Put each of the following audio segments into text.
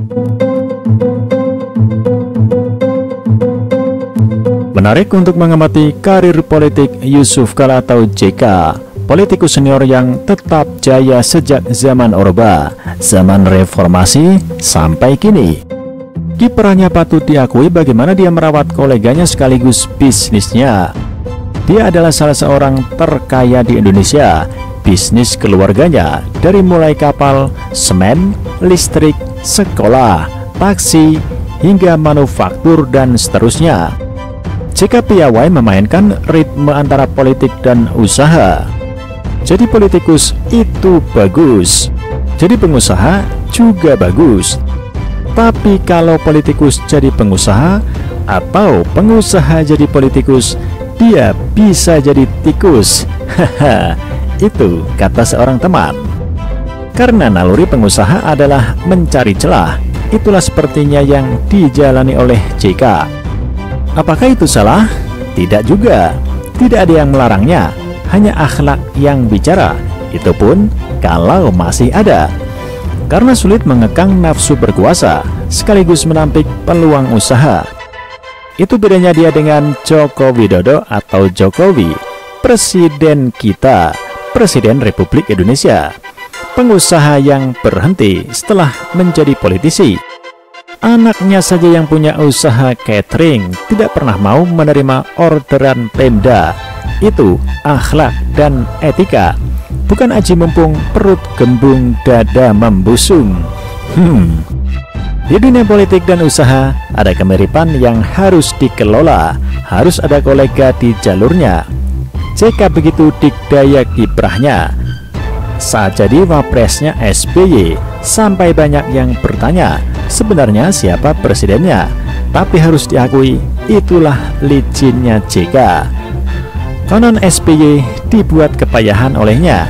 Menarik untuk mengamati karir politik Yusuf Kala atau JK, politikus senior yang tetap jaya sejak zaman Orba, zaman reformasi sampai kini. Kiprahnya patut diakui bagaimana dia merawat koleganya sekaligus bisnisnya. Dia adalah salah seorang terkaya di Indonesia. Bisnis keluarganya dari mulai kapal, semen, listrik, sekolah, taksi, hingga manufaktur dan seterusnya. JK piawai memainkan ritme antara politik dan usaha. Jadi politikus itu bagus, jadi pengusaha juga bagus. Tapi kalau politikus jadi pengusaha atau pengusaha jadi politikus, dia bisa jadi tikus. Haha, itu kata seorang teman. Karena naluri pengusaha adalah mencari celah, itulah sepertinya yang dijalani oleh JK. Apakah itu salah? Tidak juga. Tidak ada yang melarangnya, hanya akhlak yang bicara. Itu pun kalau masih ada. Karena sulit mengekang nafsu berkuasa, sekaligus menampik peluang usaha. Itu bedanya dia dengan Joko Widodo atau Jokowi, presiden kita, Presiden Republik Indonesia. Pengusaha yang berhenti setelah menjadi politisi. Anaknya saja yang punya usaha catering tidak pernah mau menerima orderan Pemda. Itu akhlak dan etika, bukan aji mumpung perut gembung dada membusung. Di dunia politik dan usaha ada kemiripan yang harus dikelola, harus ada kolega di jalurnya. JK begitu dikdaya kiprahnya. Saat jadi wapresnya SBY, sampai banyak yang bertanya sebenarnya siapa presidennya. Tapi harus diakui, itulah licinnya JK. Konon SBY dibuat kepayahan olehnya.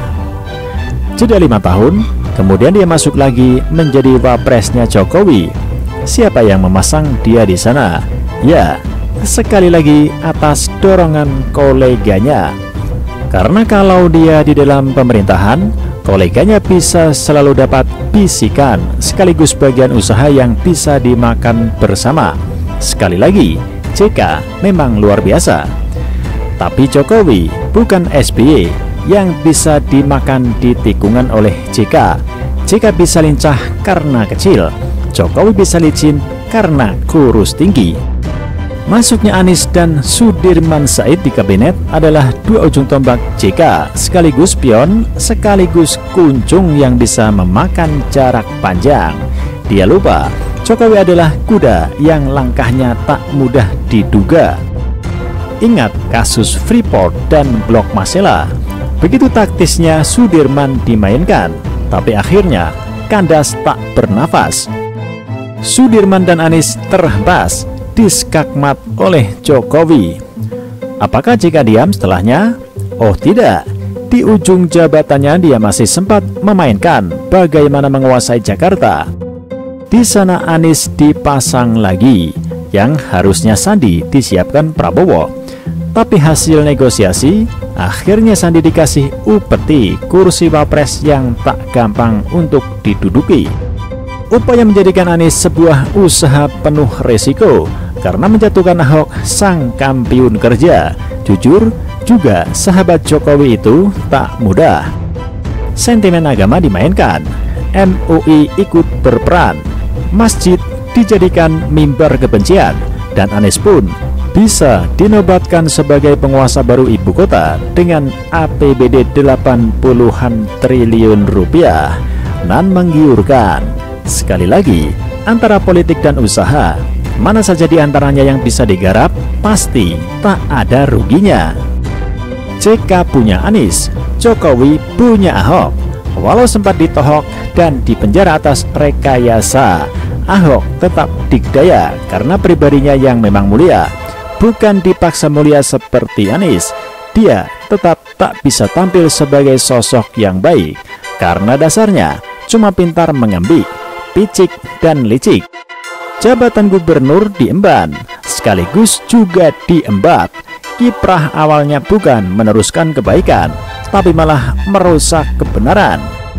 Jeda 5 tahun, kemudian dia masuk lagi menjadi wapresnya Jokowi. Siapa yang memasang dia di sana? Ya, sekali lagi atas dorongan koleganya. Karena kalau dia di dalam pemerintahan, koleganya bisa selalu dapat bisikan, sekaligus bagian usaha yang bisa dimakan bersama. Sekali lagi, JK memang luar biasa. Tapi Jokowi bukan SBY yang bisa dimakan di tikungan oleh JK. JK bisa lincah karena kecil, Jokowi bisa licin karena kurus tinggi. Masuknya Anies dan Sudirman Said di kabinet adalah dua ujung tombak JK, sekaligus pion, sekaligus kuncung yang bisa memakan jarak panjang. Dia lupa, Jokowi adalah kuda yang langkahnya tak mudah diduga. Ingat kasus Freeport dan Blok Masela. Begitu taktisnya Sudirman dimainkan, tapi akhirnya kandas tak bernafas. Sudirman dan Anies terhempas, diskakmat oleh Jokowi. Apakah JK diam setelahnya? Oh tidak, di ujung jabatannya dia masih sempat memainkan bagaimana menguasai Jakarta. Di sana Anies dipasang lagi, yang harusnya Sandi disiapkan Prabowo. Tapi hasil negosiasi, akhirnya Sandi dikasih upeti kursi wapres yang tak gampang untuk diduduki. Upaya menjadikan Anies sebuah usaha penuh resiko, karena menjatuhkan Ahok sang kampiun kerja. Jujur, juga sahabat Jokowi itu tak mudah. Sentimen agama dimainkan, MUI ikut berperan, masjid dijadikan mimbar kebencian, dan Anies pun bisa dinobatkan sebagai penguasa baru ibu kota dengan APBD 80-an triliun rupiah. Nan menggiurkan. Sekali lagi, antara politik dan usaha, mana saja di antaranya yang bisa digarap, pasti tak ada ruginya. JK punya Anies, Jokowi punya Ahok. Walau sempat ditohok dan dipenjara atas rekayasa, Ahok tetap dikdaya karena pribadinya yang memang mulia. Bukan dipaksa mulia seperti Anies. Dia tetap tak bisa tampil sebagai sosok yang baik, karena dasarnya cuma pintar mengembik, picik dan licik. Jabatan gubernur diemban, sekaligus juga diembat. Kiprah awalnya bukan meneruskan kebaikan, tapi malah merusak kebenaran.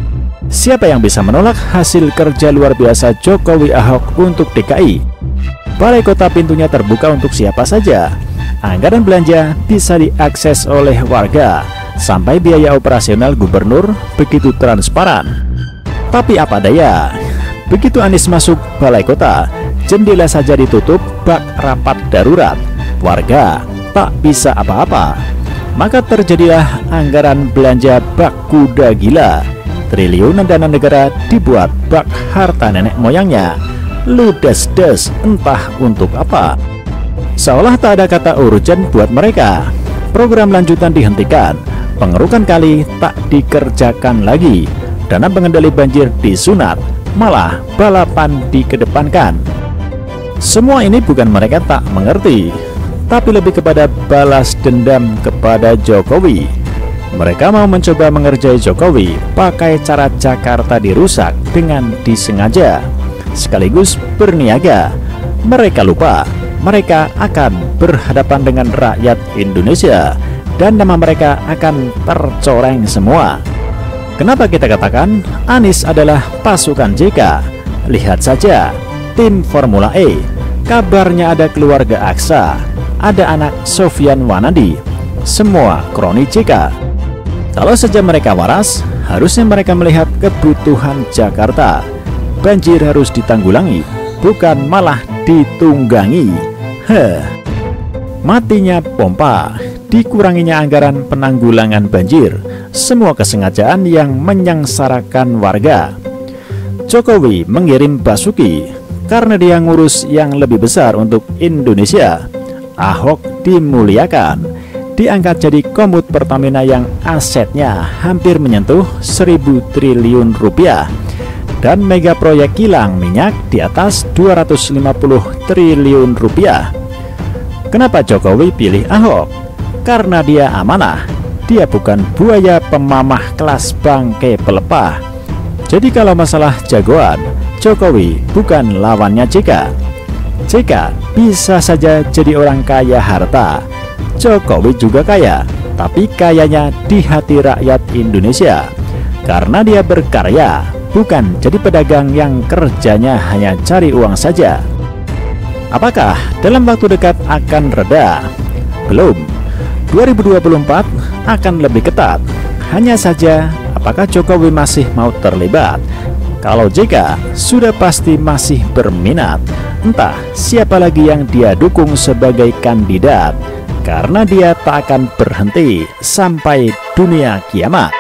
Siapa yang bisa menolak hasil kerja luar biasa Jokowi Ahok untuk DKI? Balai Kota pintunya terbuka untuk siapa saja. Anggaran belanja bisa diakses oleh warga, sampai biaya operasional gubernur begitu transparan. Tapi apa daya, begitu Anies masuk Balai Kota, jendela saja ditutup bak rapat darurat. Warga tak bisa apa-apa. Maka terjadilah anggaran belanja bak kuda gila. Triliunan dana negara dibuat bak harta nenek moyangnya. Ludes-des entah untuk apa. Seolah tak ada kata urgent buat mereka. Program lanjutan dihentikan, pengerukan kali tak dikerjakan lagi, dana pengendali banjir disunat, malah balapan dikedepankan. Semua ini bukan mereka tak mengerti, tapi lebih kepada balas dendam kepada Jokowi. Mereka mau mencoba mengerjai Jokowi pakai cara Jakarta dirusak dengan disengaja, sekaligus berniaga. Mereka lupa mereka akan berhadapan dengan rakyat Indonesia dan nama mereka akan tercoreng semua. Kenapa kita katakan Anies adalah pasukan JK? Lihat saja tim Formula E. Kabarnya ada keluarga Aksa, ada anak Sofyan Wanandi, semua kroni JK. Kalau saja mereka waras, harusnya mereka melihat kebutuhan Jakarta. Banjir harus ditanggulangi, bukan malah ditunggangi. Matinya pompa, dikuranginya anggaran penanggulangan banjir, semua kesengajaan yang menyengsarakan warga. Jokowi mengirim Basuki karena dia ngurus yang lebih besar untuk Indonesia. Ahok dimuliakan, diangkat jadi komut Pertamina yang asetnya hampir menyentuh 1.000 triliun rupiah. Dan mega proyek kilang minyak di atas 250 triliun rupiah. Kenapa Jokowi pilih Ahok? Karena dia amanah. Dia bukan buaya pemamah kelas bangke pelepah. Jadi kalau masalah jagoan, Jokowi bukan lawannya JK. JK bisa saja jadi orang kaya harta. Jokowi juga kaya, tapi kayanya di hati rakyat Indonesia. Karena dia berkarya, bukan jadi pedagang yang kerjanya hanya cari uang saja. Apakah dalam waktu dekat akan reda? Belum. 2024 akan lebih ketat. Hanya saja, apakah Jokowi masih mau terlibat? Kalau JK sudah pasti masih berminat. Entah siapa lagi yang dia dukung sebagai kandidat, karena dia tak akan berhenti sampai dunia kiamat.